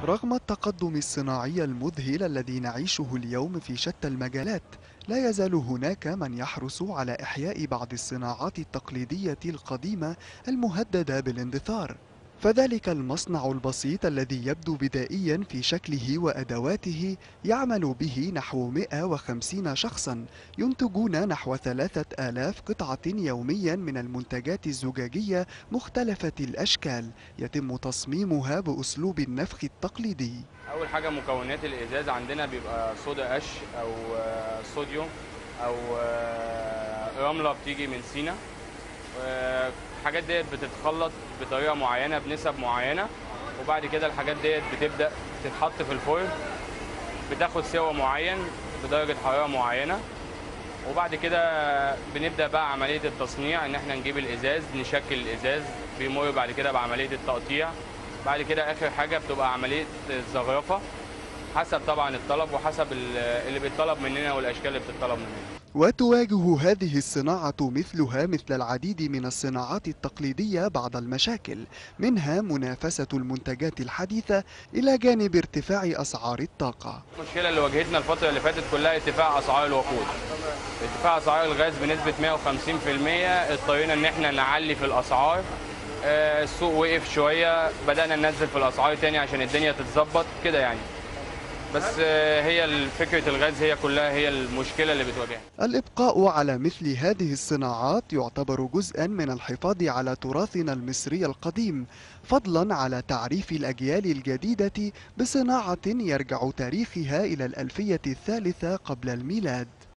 رغم التقدم الصناعي المذهل الذي نعيشه اليوم في شتى المجالات، لا يزال هناك من يحرص على إحياء بعض الصناعات التقليدية القديمة المهددة بالاندثار. فذلك المصنع البسيط الذي يبدو بدائيا في شكله وأدواته يعمل به نحو 150 شخصا، ينتجون نحو 3000 قطعة يوميا من المنتجات الزجاجية مختلفة الأشكال، يتم تصميمها بأسلوب النفخ التقليدي. اول حاجه مكونات الازاز عندنا بيبقى صودا قش او صوديوم او رمله بتيجي من سينا. الحاجات ديت بتتخلط بطريقه معينه بنسب معينه، وبعد كده الحاجات ديت بتبدا تتحط في الفرن، بتاخد سوا معين بدرجه حراره معينه، وبعد كده بنبدا بقى عمليه التصنيع، ان احنا نجيب الازاز نشكل الازاز، بيمر بعد كده بعمليه التقطيع، بعد كده اخر حاجه بتبقى عمليه الزخرفه حسب طبعا الطلب وحسب اللي بيطلب مننا والاشكال اللي بتطلب مننا. وتواجه هذه الصناعة مثلها مثل العديد من الصناعات التقليدية بعض المشاكل، منها منافسة المنتجات الحديثة إلى جانب ارتفاع أسعار الطاقة. المشكله اللي واجهتنا الفتره اللي فاتت كلها ارتفاع اسعار الوقود، ارتفاع اسعار الغاز بنسبه 150%. اضطرينا ان احنا نعلي في الاسعار. السوق وقف شويه، بدانا ننزل في الاسعار تاني عشان الدنيا تتظبط كده يعني. بس هي فكره الغاز هي كلها هي المشكله اللي بتواجهنا. الإبقاء على مثل هذه الصناعات يعتبر جزءا من الحفاظ على تراثنا المصري القديم، فضلا على تعريف الأجيال الجديدة بصناعة يرجع تاريخها إلى الألفية الثالثة قبل الميلاد.